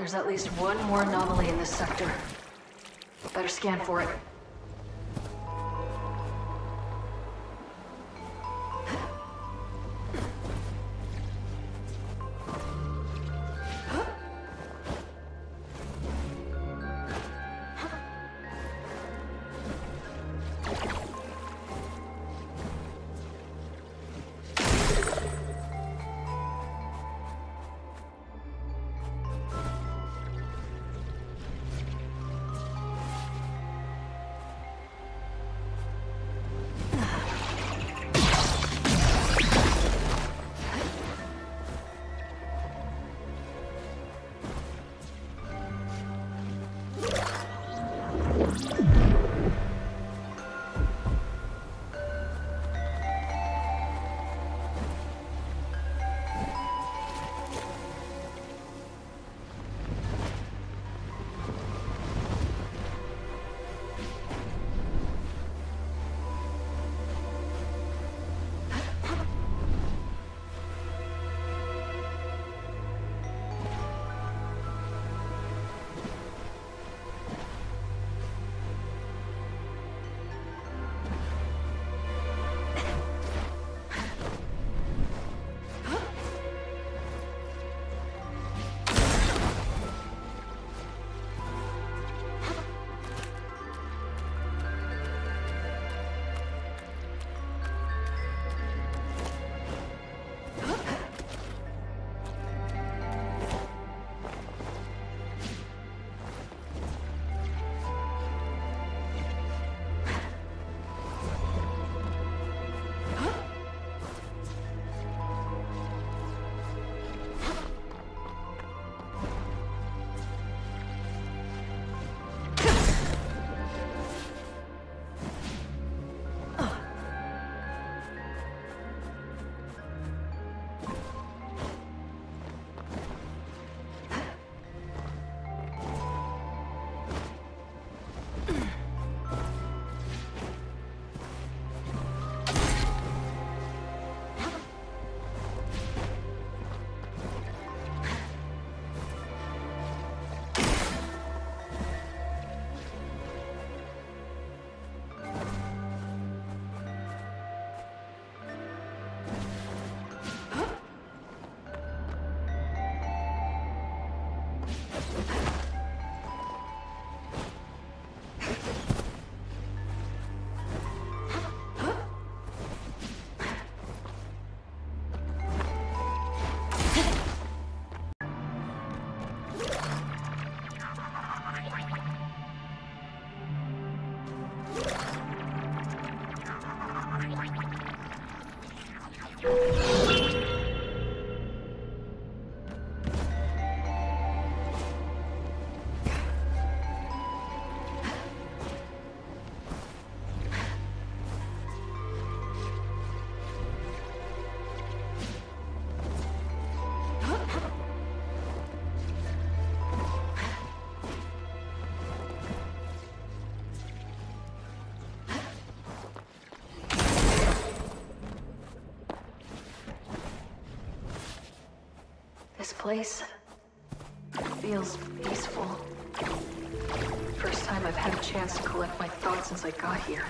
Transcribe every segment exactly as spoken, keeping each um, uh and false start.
There's at least one more anomaly in this sector. Better scan for it. This place feels peaceful. First time I've had a chance to collect my thoughts since I got here.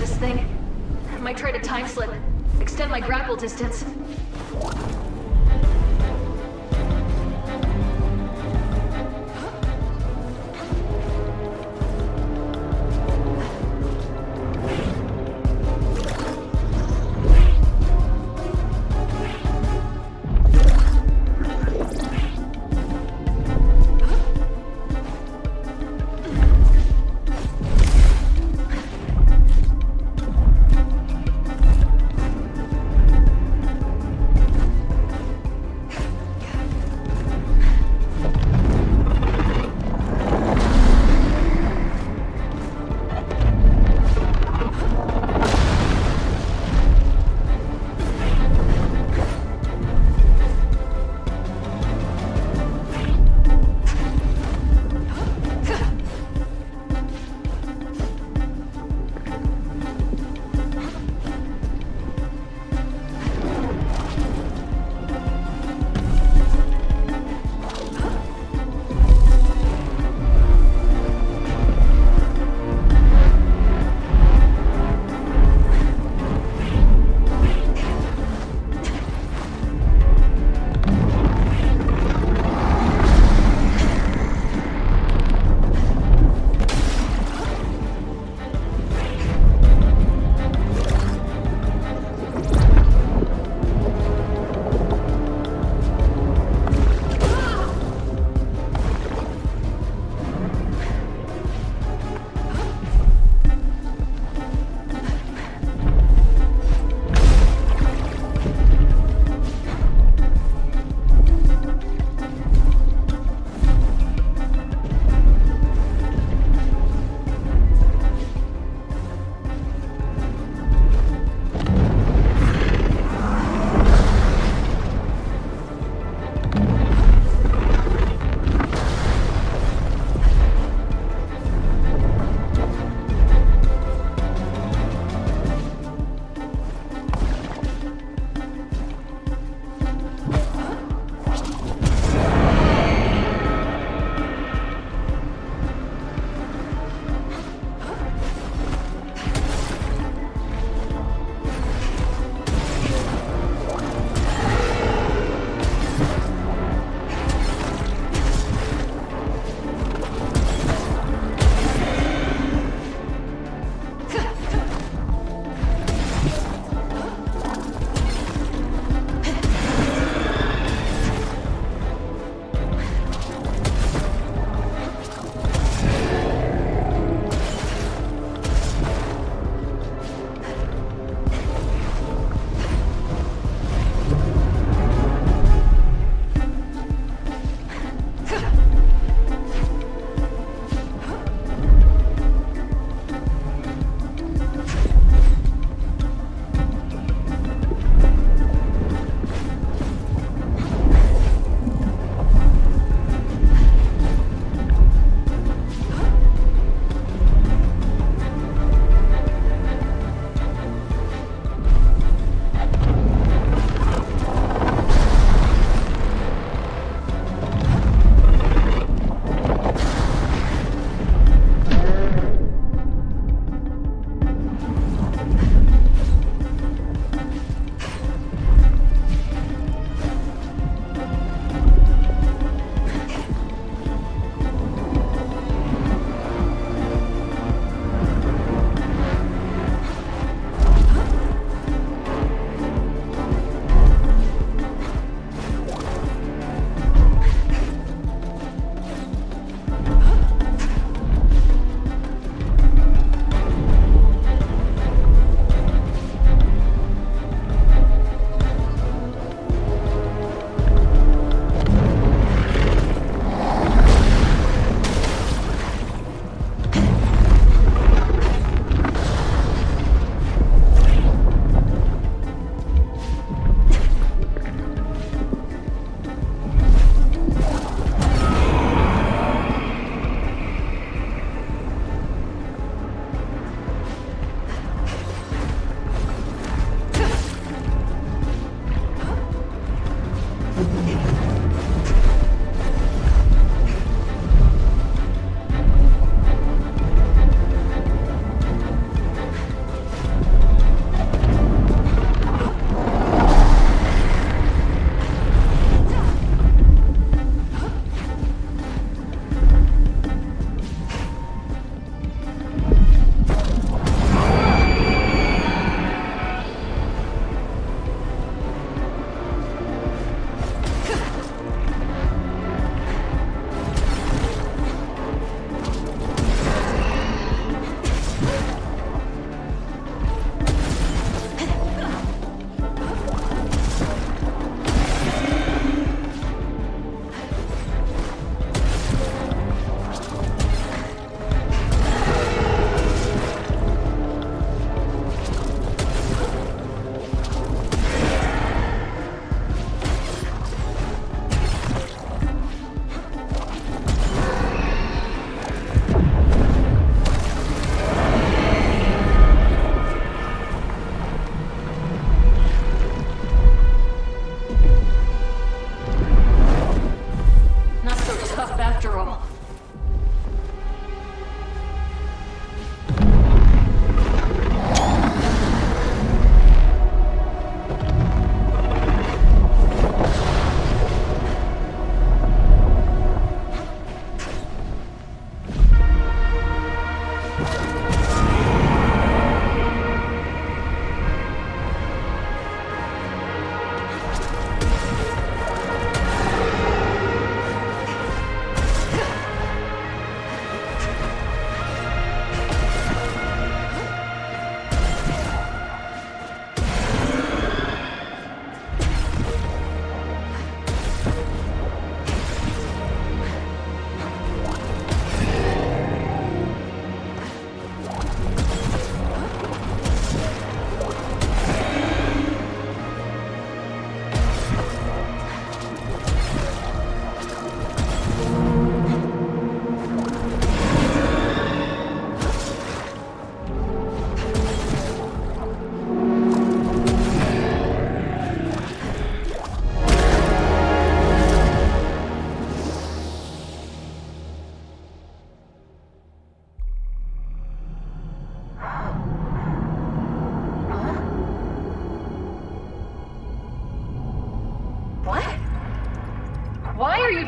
this thing. I might try to time slip, extend my grapple distance.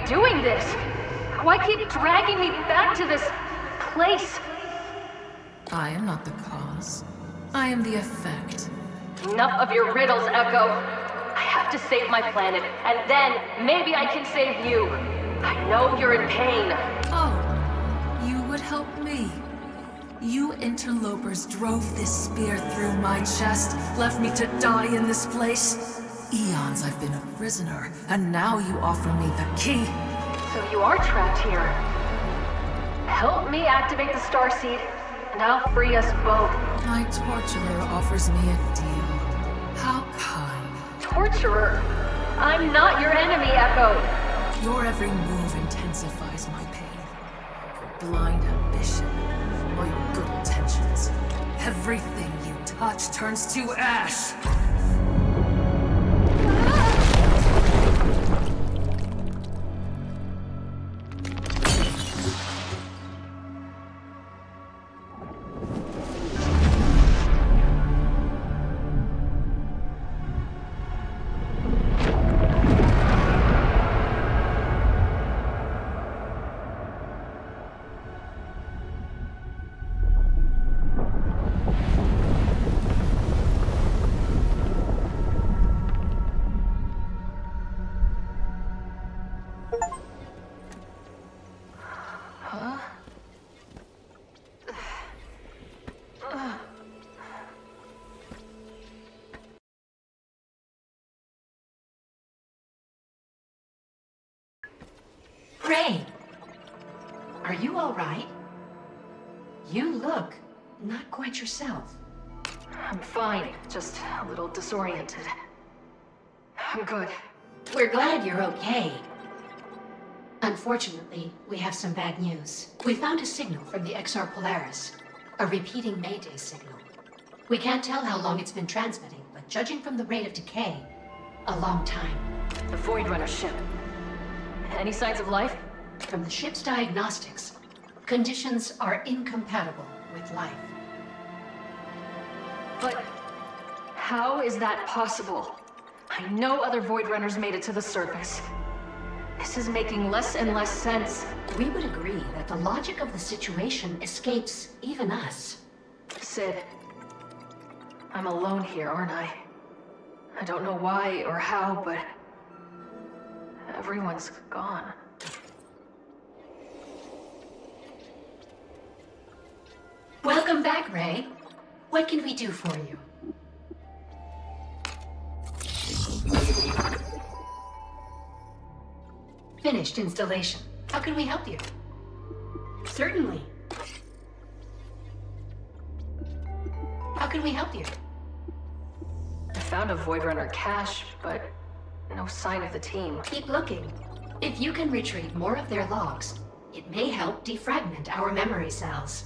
doing this? Why keep dragging me back to this place? I am not the cause. I am the effect. Enough of your riddles, Echo. I have to save my planet, and then maybe I can save you. I know you're in pain. Oh, you would help me. You interlopers drove this spear through my chest, left me to die in this place. Eons I've been a prisoner, and now you offer me the key. So you are trapped here. Help me activate the starseed, and I'll free us both. My torturer offers me a deal. How kind. Torturer? I'm not your enemy, Echo. Your every move intensifies my pain. Your blind ambition, all your good intentions. Everything you touch turns to ash. Ray! Are you all right? You look not quite yourself. I'm fine, just a little disoriented. I'm good. We're glad you're okay. Unfortunately, we have some bad news. We found a signal from the X R Polaris, a repeating Mayday signal. We can't tell how long it's been transmitting, but judging from the rate of decay, a long time. The Void Runner ship. Any signs of life? From the ship's diagnostics, conditions are incompatible with life. But how is that possible? I know other Void Runners made it to the surface. This is making less and less sense. We would agree that the logic of the situation escapes even us. Sid, I'm alone here, aren't I? I don't know why or how, but everyone's gone. Welcome back, Ray. What can we do for you? Finished installation. How can we help you? Certainly. How can we help you? I found a Void Runner cache, but no sign of the team. Keep looking. If you can retrieve more of their logs, it may help defragment our memory cells.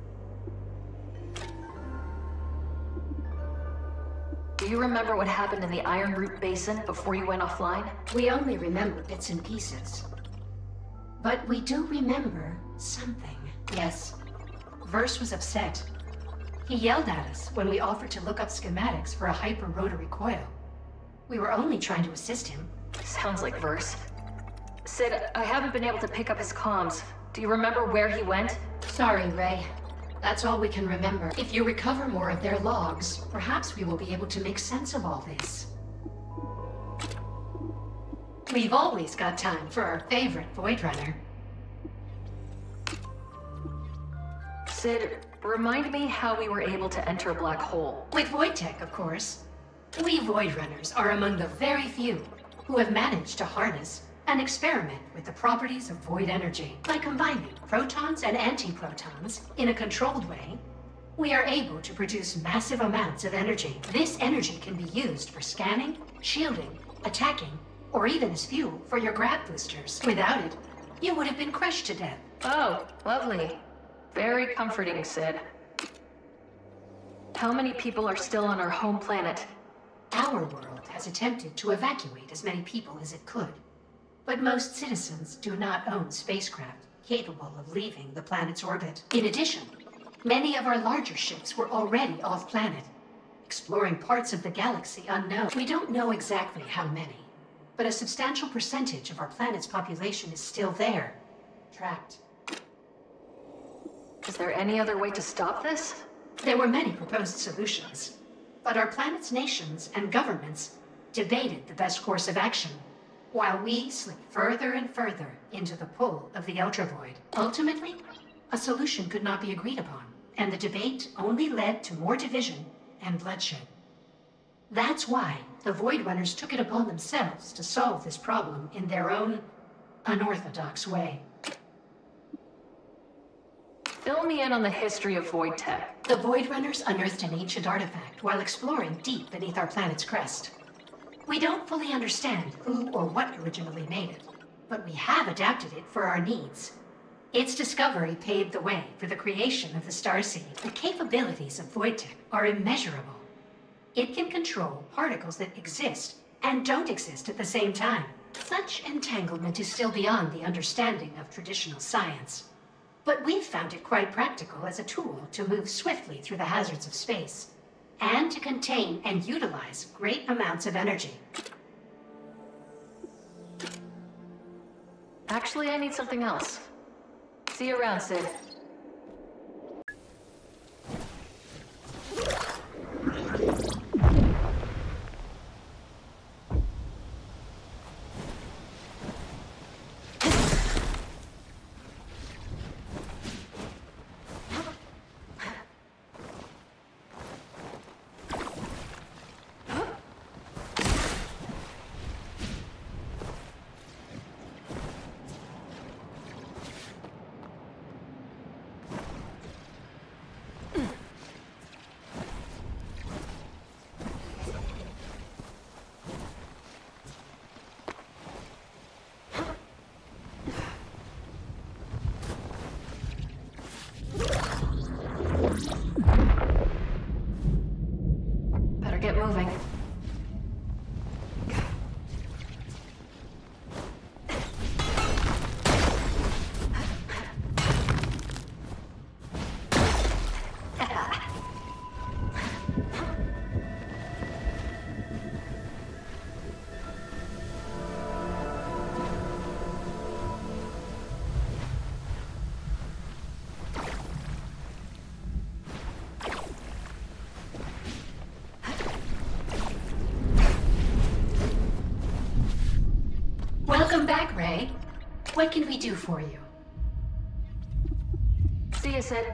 Do you remember what happened in the Iron Root Basin before you went offline? We only remember bits and pieces. But we do remember something. Yes. Verse was upset. He yelled at us when we offered to look up schematics for a hyper-rotary coil. We were only trying to assist him. Sounds like Verse. Sid, I haven't been able to pick up his comms. Do you remember where he went? Sorry, Ray. That's all we can remember. If you recover more of their logs, perhaps we will be able to make sense of all this. We've always got time for our favorite Void Runner. Sid, remind me how we were able to enter a black hole. With Void Tech, of course. We Void Runners are among the very few who have managed to harness and experiment with the properties of void energy. By combining protons and antiprotons in a controlled way, we are able to produce massive amounts of energy. This energy can be used for scanning, shielding, attacking, or even as fuel for your grab boosters. Without it, you would have been crushed to death. Oh, lovely. Very comforting, Sid. How many people are still on our home planet? Our world has attempted to evacuate as many people as it could. But most citizens do not own spacecraft capable of leaving the planet's orbit. In addition, many of our larger ships were already off-planet, exploring parts of the galaxy unknown. We don't know exactly how many, but a substantial percentage of our planet's population is still there, trapped. Is there any other way to stop this? There were many proposed solutions, but our planet's nations and governments debated the best course of action, while we slip further and further into the pull of the Ultra Void. Ultimately, a solution could not be agreed upon, and the debate only led to more division and bloodshed. That's why the Void Runners took it upon themselves to solve this problem in their own unorthodox way. Fill me in on the history of Void Tech. The Void Runners unearthed an ancient artifact while exploring deep beneath our planet's crust. We don't fully understand who or what originally made it, but we have adapted it for our needs. Its discovery paved the way for the creation of the Starseed. The capabilities of Void Tech are immeasurable. It can control particles that exist and don't exist at the same time. Such entanglement is still beyond the understanding of traditional science. But we've found it quite practical as a tool to move swiftly through the hazards of space, and to contain and utilize great amounts of energy. Actually, I need something else. See you around, Sid. Get moving. Welcome back, Ray. What can we do for you? See you, Sid.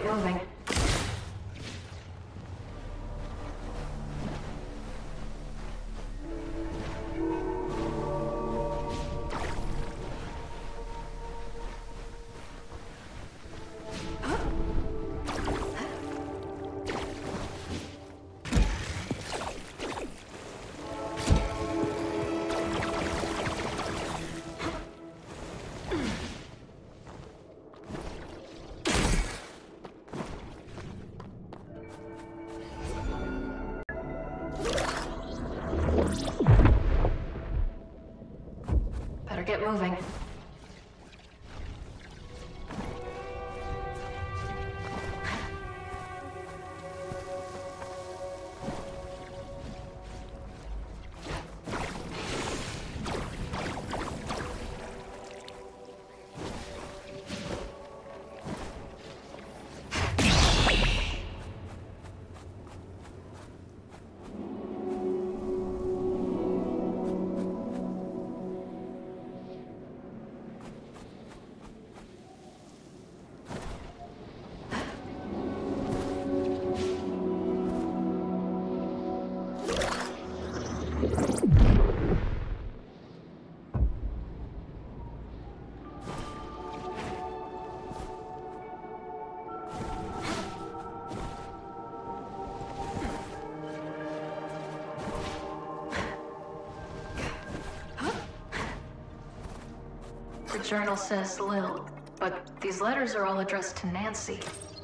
get moving. Better get moving. The journal says Lil, but these letters are all addressed to Nancy.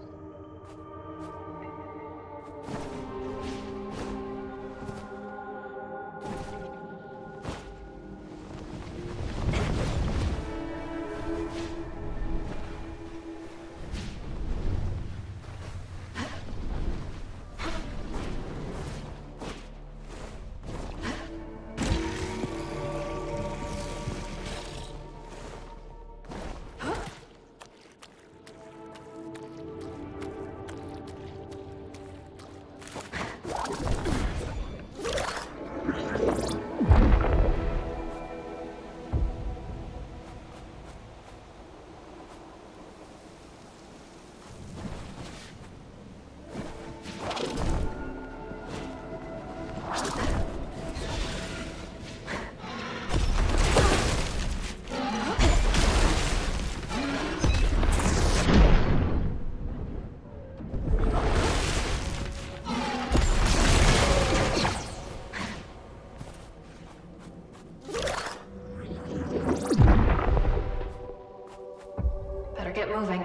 Get moving.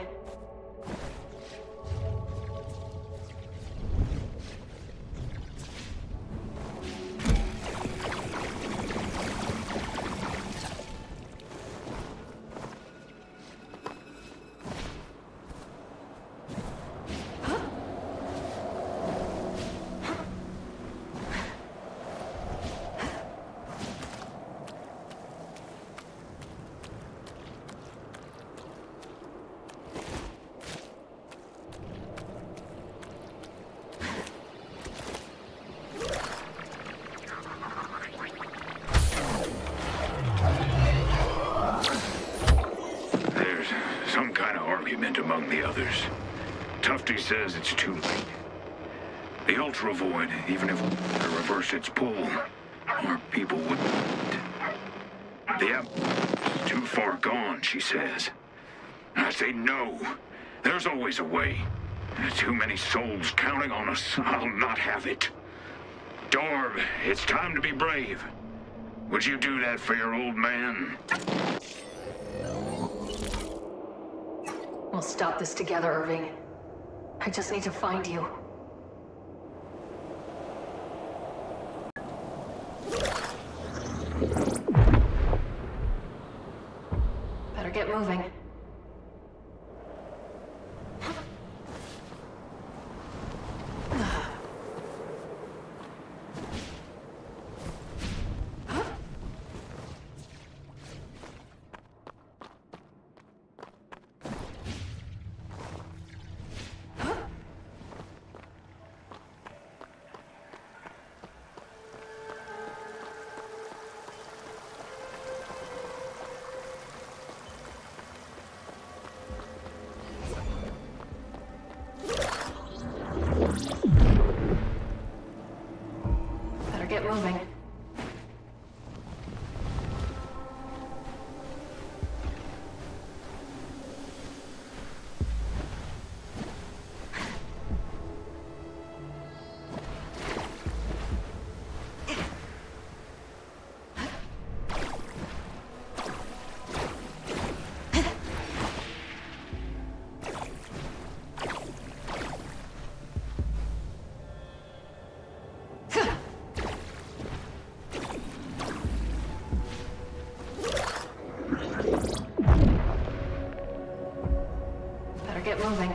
Among the others. Tufty says it's too late. The Ultra Void, even if it reversed its pull, our people wouldn't. The app is too far gone, she says. I say no. There's always a way. There's too many souls counting on us. I'll not have it. Dorb, it's time to be brave. Would you do that for your old man? We'll stop this together, Irving. I just need to find you. Better get moving. Better get moving. Get moving.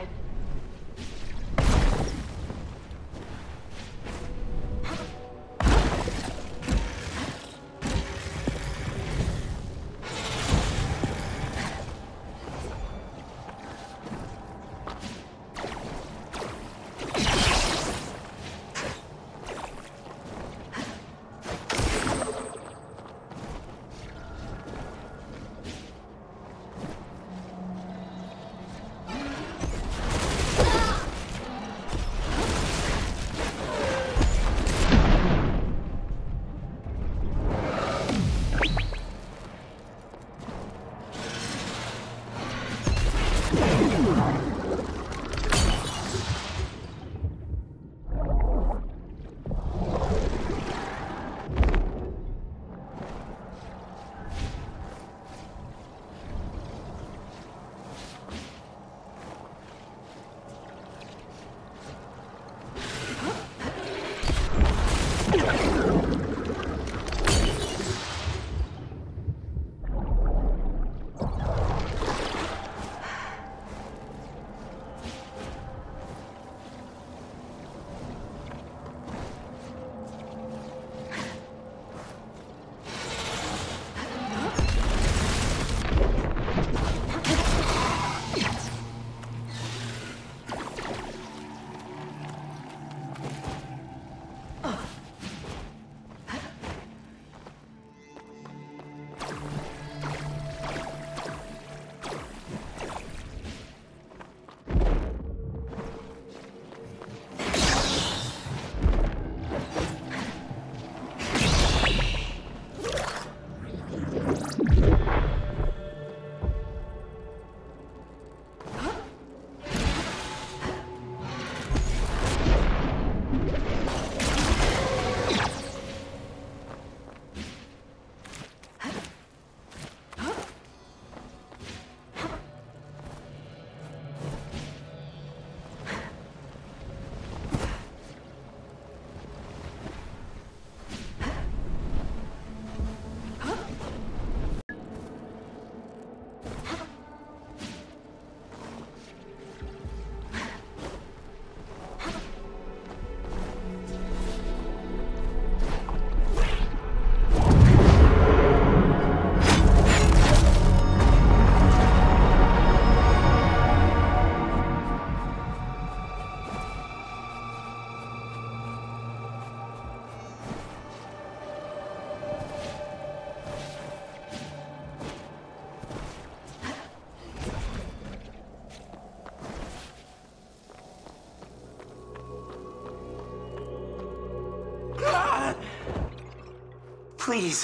Please,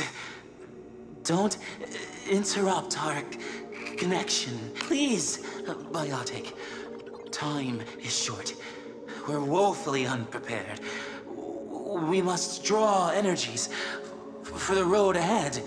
don't interrupt our connection. Please, Biotic. Time is short. We're woefully unprepared. We must draw energies for the road ahead.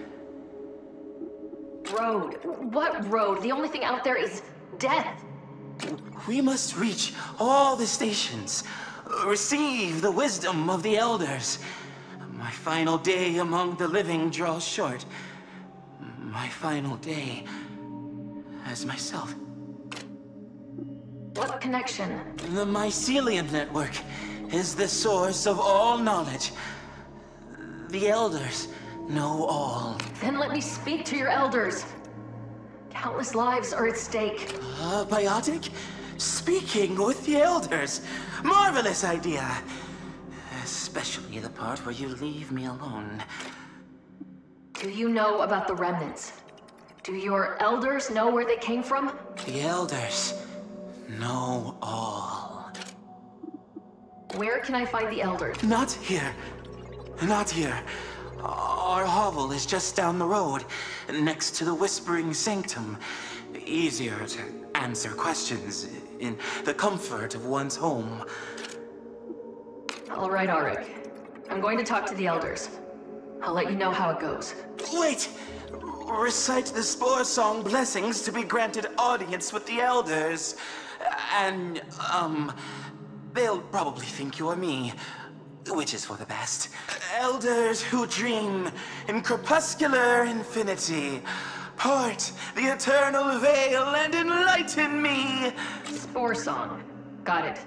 Road? What road? The only thing out there is death. We must reach all the stations. Receive the wisdom of the elders. My final day among the living draws short. My final day as myself. What connection? The mycelium network is the source of all knowledge. The elders know all. Then let me speak to your elders. Countless lives are at stake. Uh, Biotic? Speaking with the elders. Marvelous idea. Especially the part where you leave me alone. Do you know about the remnants? Do your elders know where they came from? The elders know all. Where can I find the elders? Not here. Not here. Our hovel is just down the road, next to the Whispering Sanctum. Easier to answer questions in the comfort of one's home. All right, Auric. I'm going to talk to the elders. I'll let you know how it goes. Wait! Recite the Spore Song blessings to be granted audience with the elders. And, um, they'll probably think you're me, which is for the best. Elders who dream in crepuscular infinity, part the eternal veil and enlighten me. Spore Song. Got it.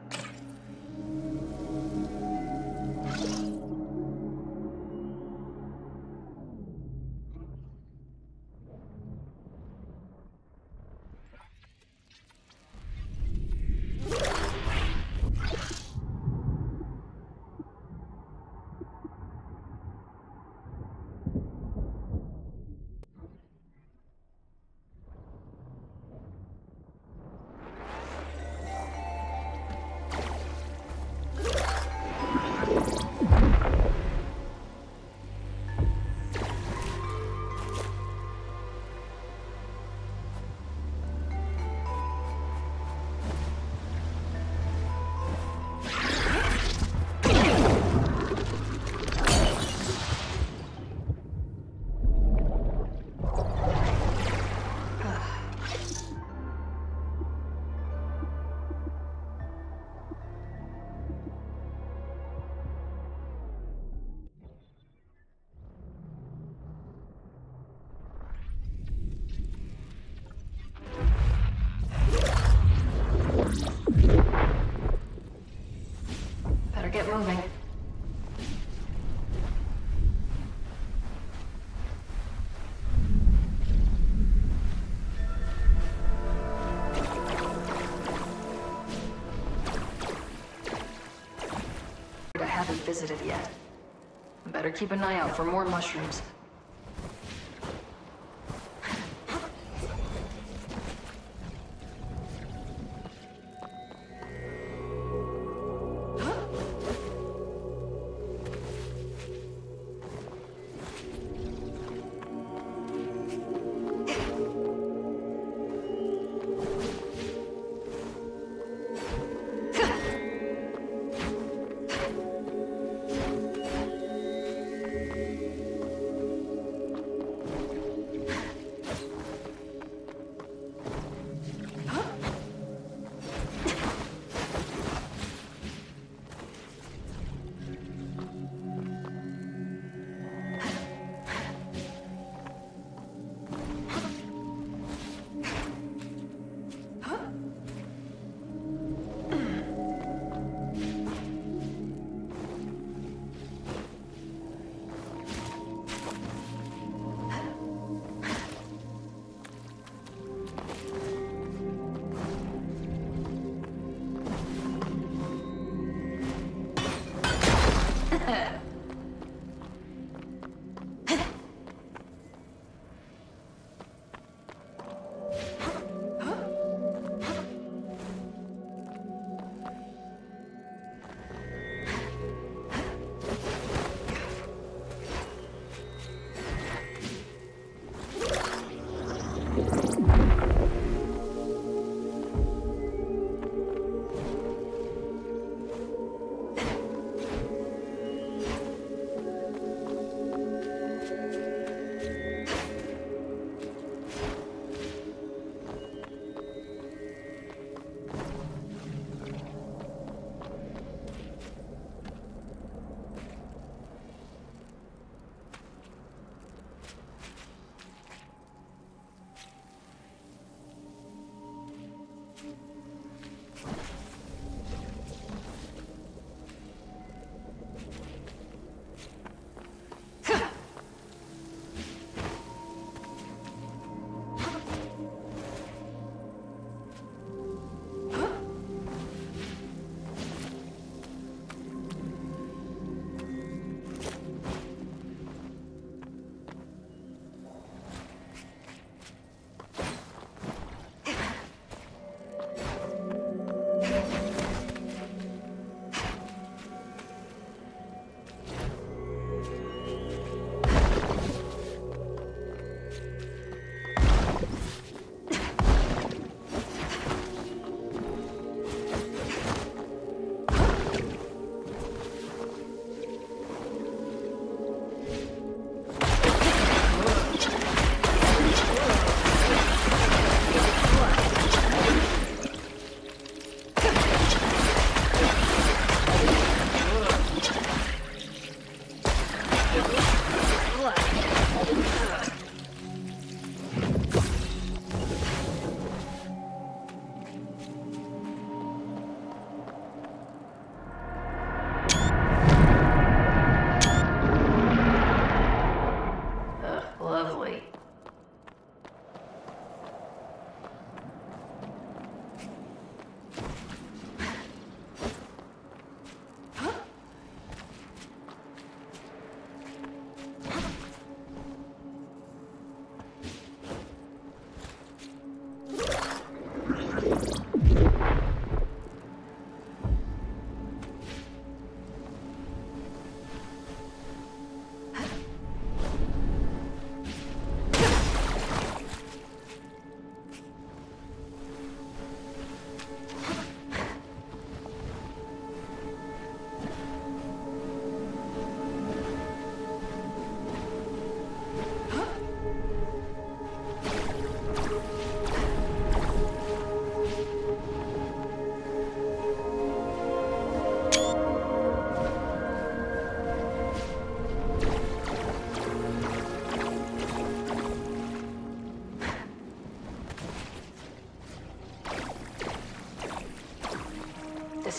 Better get moving. I haven't visited yet. Better keep an eye out for more mushrooms.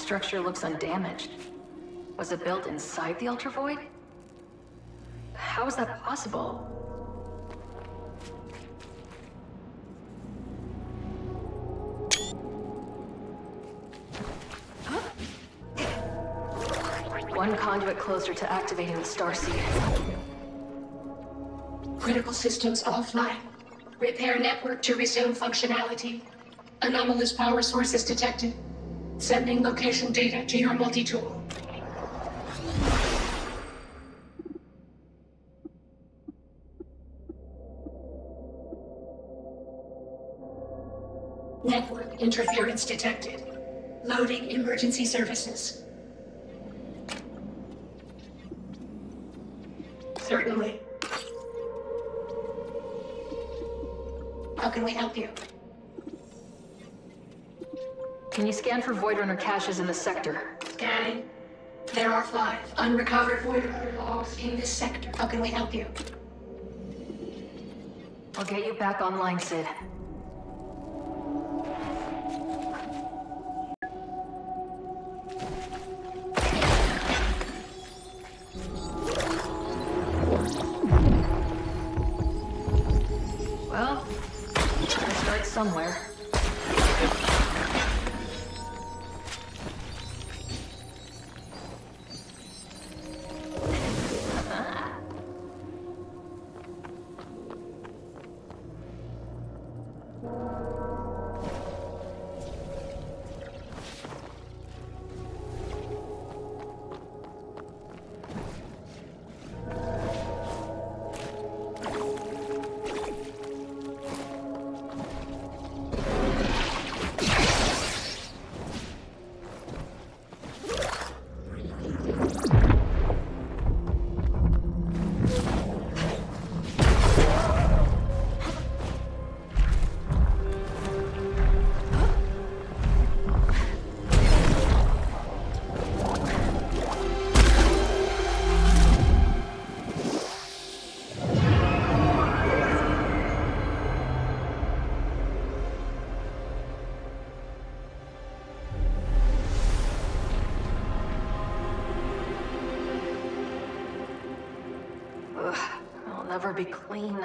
structure looks undamaged. Was it built inside the Ultravoid? How is that possible? One conduit closer to activating the starseed. Critical systems offline. Repair network to resume functionality. Anomalous power sources detected. Sending location data to your multi-tool. Network interference detected. Loading emergency services. Certainly. How can we help you? Can you scan for Void Runner caches in the sector? Scanning. There are five unrecovered Void Runner logs in this sector. How can we help you? I'll get you back online, Sid. Well, gotta start somewhere. Never be clean.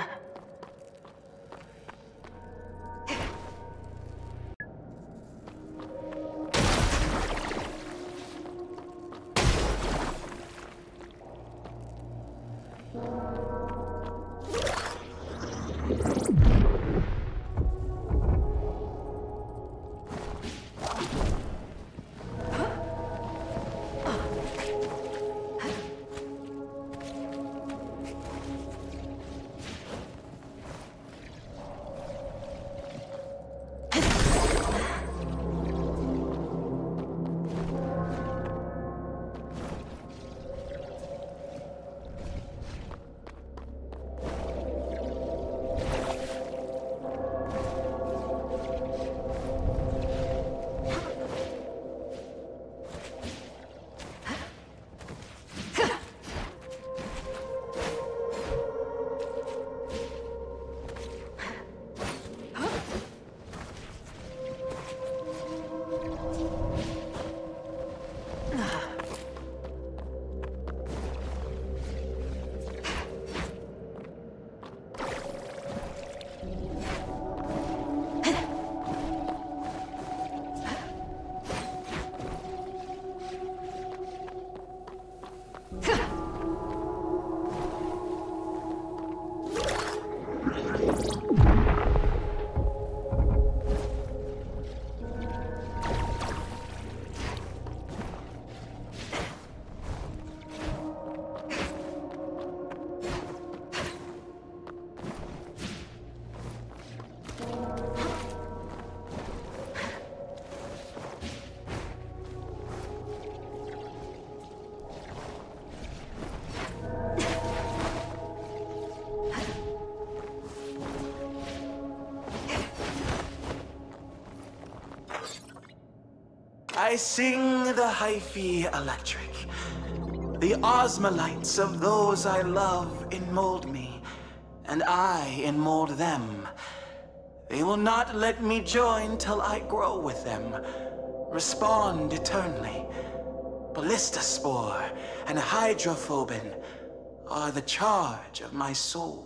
I sing the hyphae electric. The osmolytes of those I love enmold me, and I enmold them. They will not let me join till I grow with them, respond eternally. Ballista spore and hydrophobin are the charge of my soul.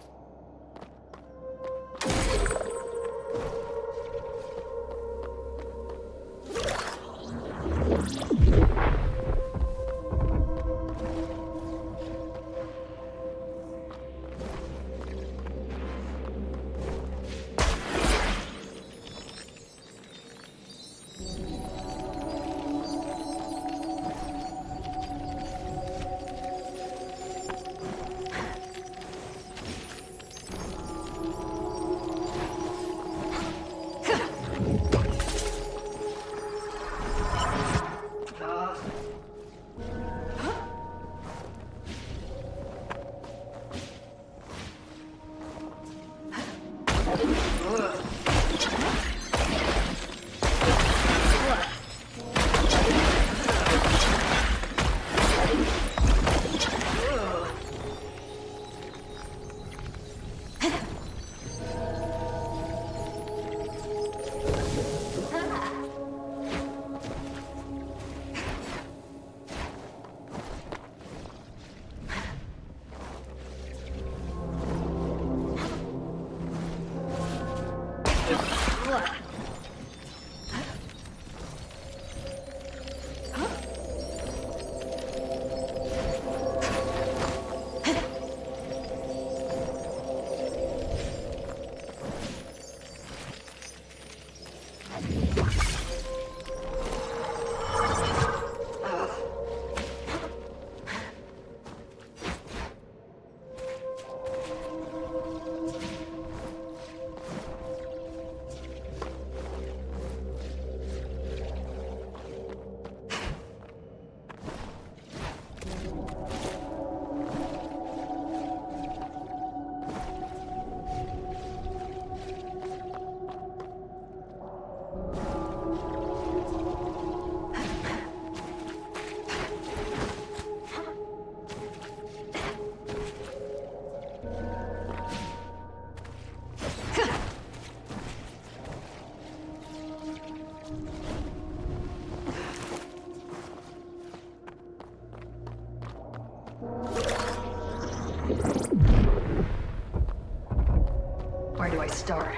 Where do I start?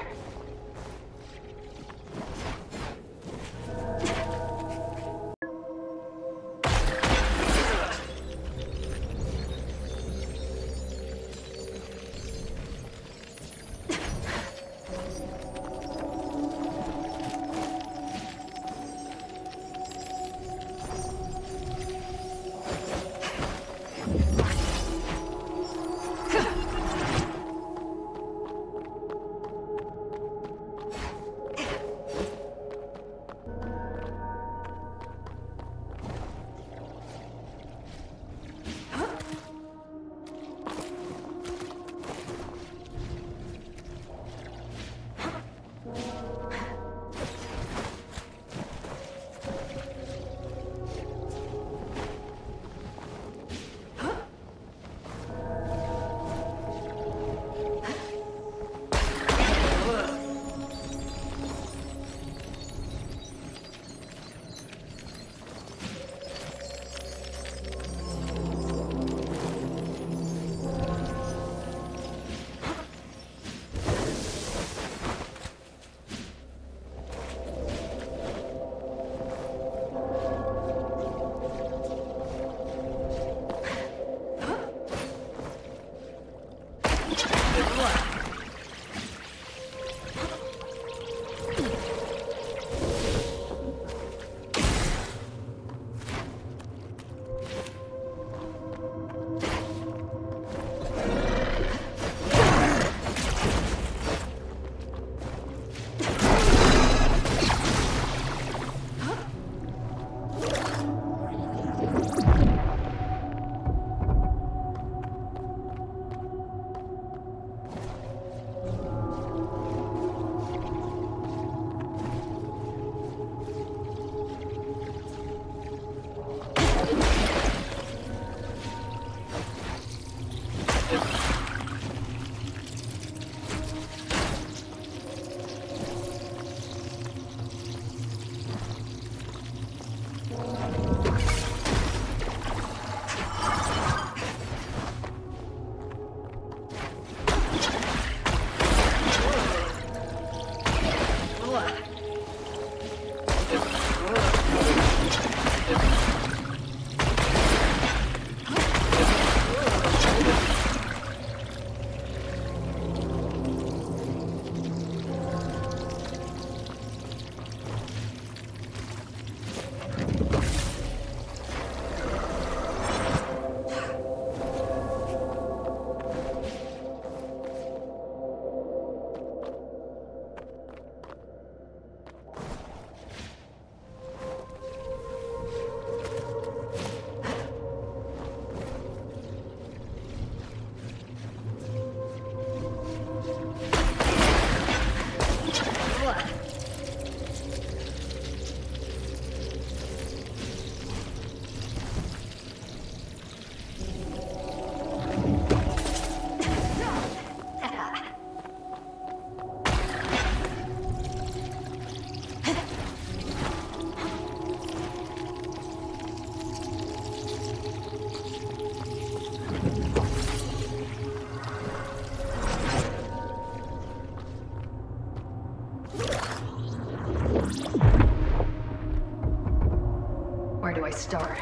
start.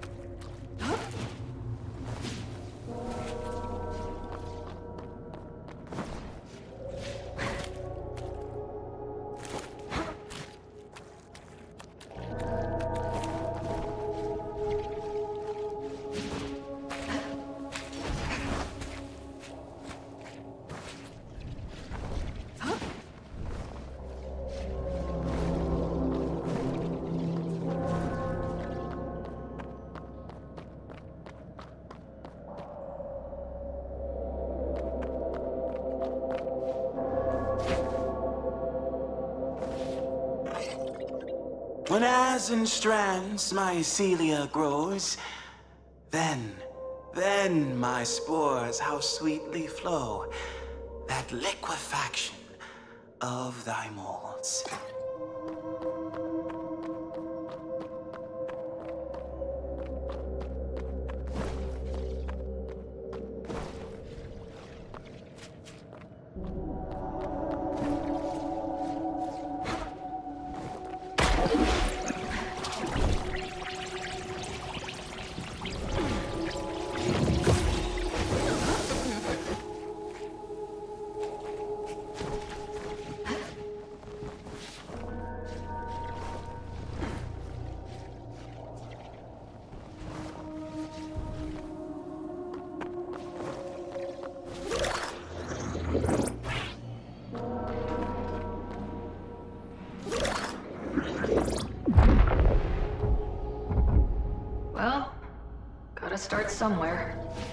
When as in strands my celia grows, then, then my spores how sweetly flow, that liquefaction of thy molds. Well, gotta start somewhere.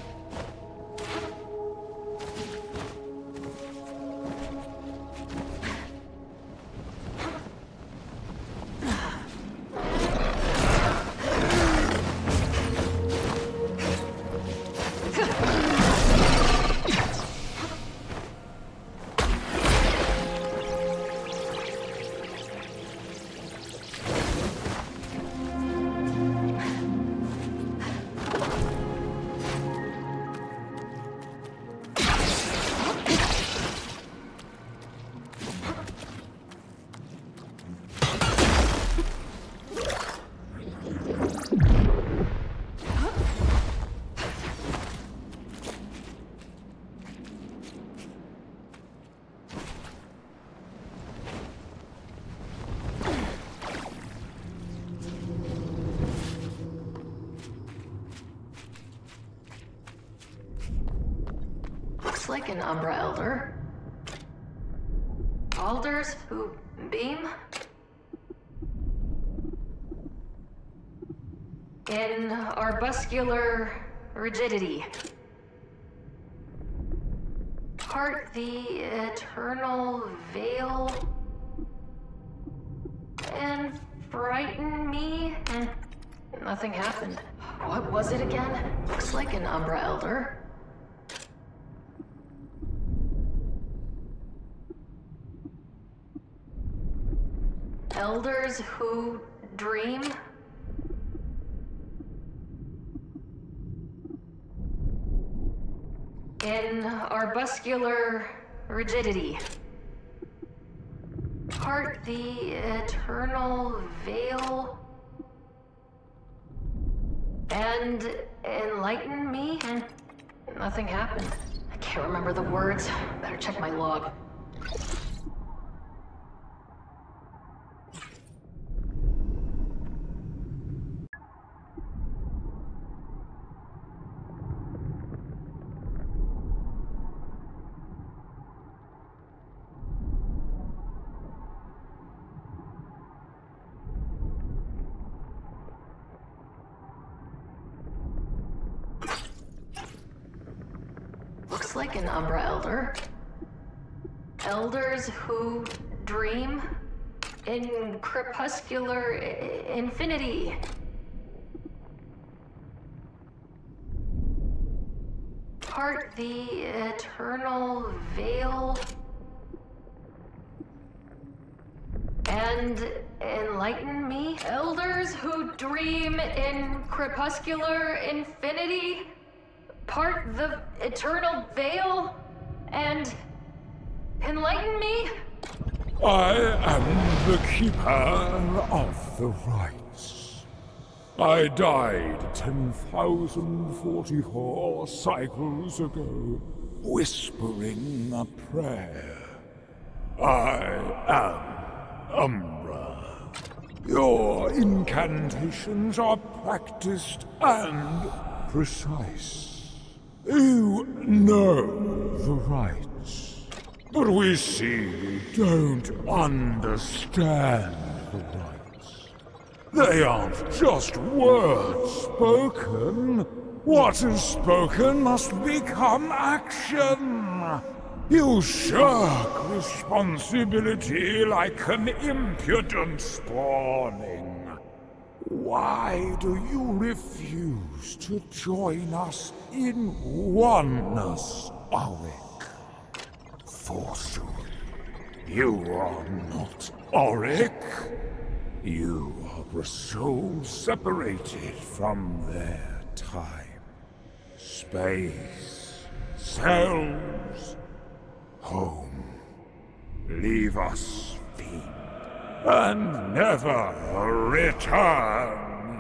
Looks like an Umbra Elder. Alders who beam? In arbuscular rigidity. Part the eternal veil. And frighten me? Mm, nothing happened. What was it again? Looks like an Umbra Elder. Elders who dream? In arbuscular rigidity. Part the eternal veil. And enlighten me? Hmm. Nothing happened. I can't remember the words. Better check my log. Looks like an Umbra Elder. Elders who dream in crepuscular I- infinity. Part the eternal veil. And enlighten me? Elders who dream in crepuscular infinity. Part the eternal veil and enlighten me? I am the keeper of the rites. I died ten thousand forty-four cycles ago, whispering a prayer. I am Umbra. Your incantations are practiced and precise. You know the rites, but we see you don't understand the rites. They aren't just words spoken. What is spoken must become action. You shirk responsibility like an impudent spawning. Why do you refuse to join us in oneness, Auric? Forsooth, you are not Auric. You are a soul separated from their time, space, selves, home. Leave us, fiend, and never return.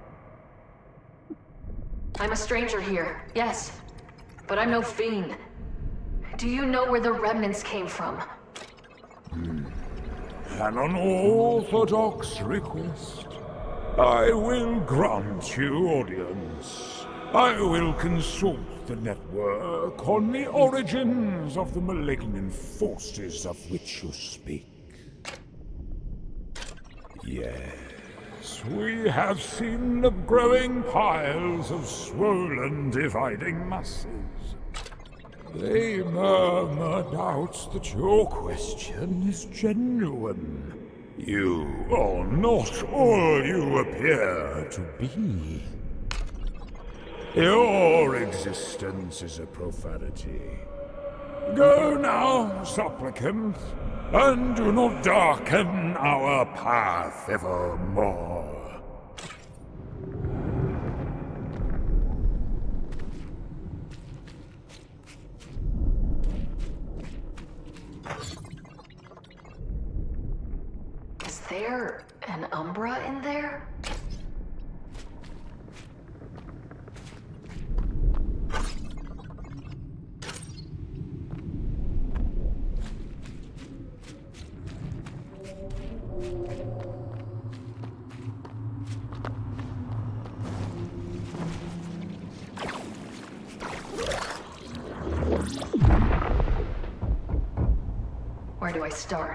I'm a stranger here, yes. But I'm no fiend. Do you know where the remnants came from? Hmm. An unorthodox request. I will grant you audience. I will consult the network on the origins of the malignant forces of which you speak. Yes, we have seen the growing piles of swollen dividing masses. They murmur doubts that your question is genuine. You are not all you appear to be. Your existence is a profanity. Go now, supplicant, and do not darken our path evermore. Is there an Umbra in there? Where do I start?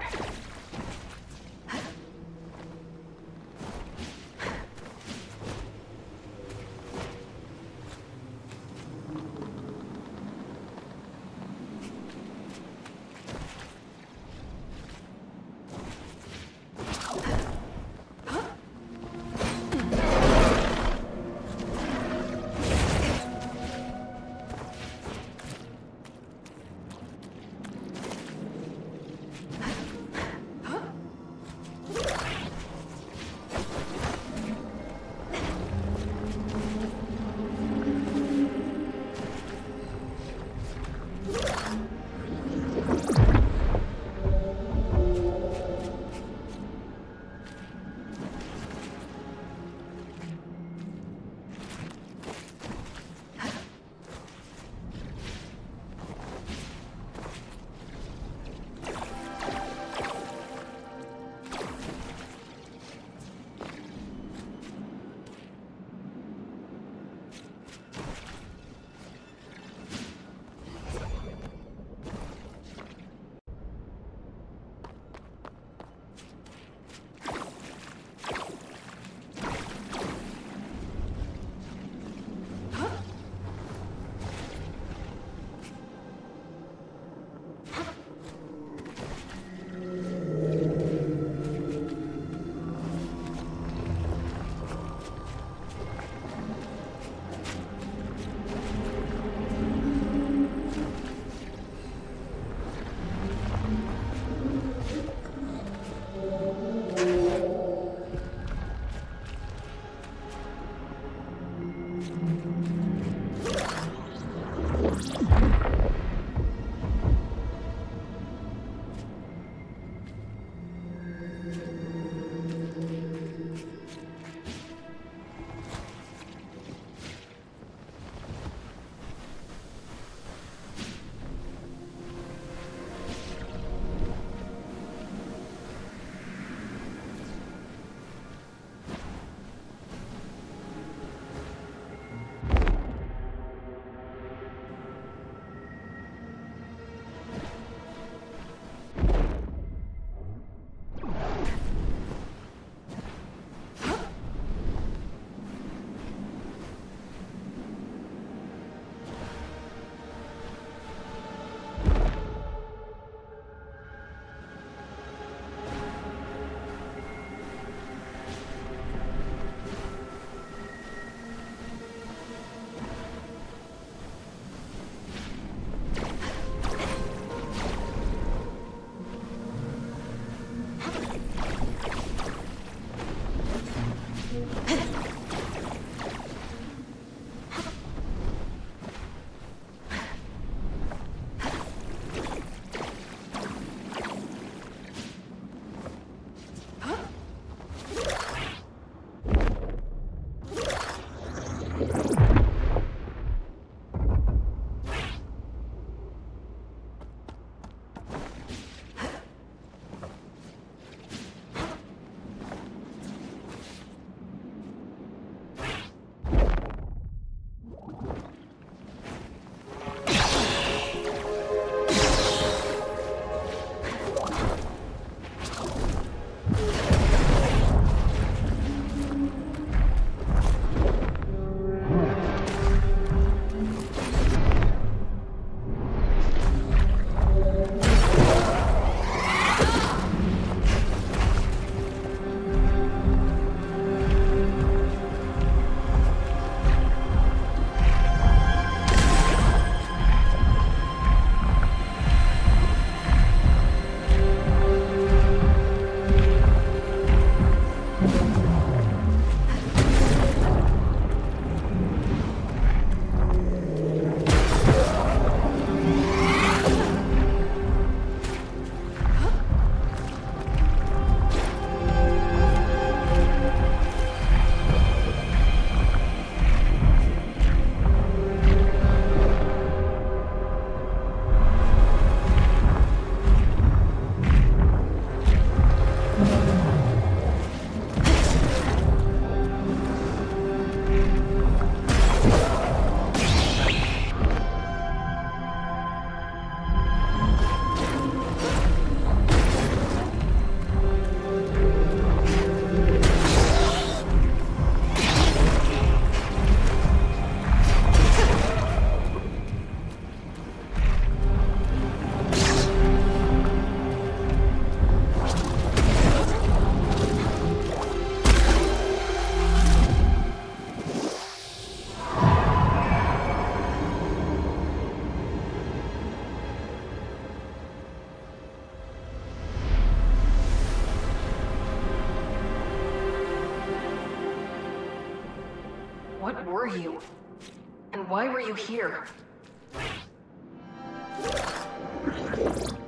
were you? And why were you here?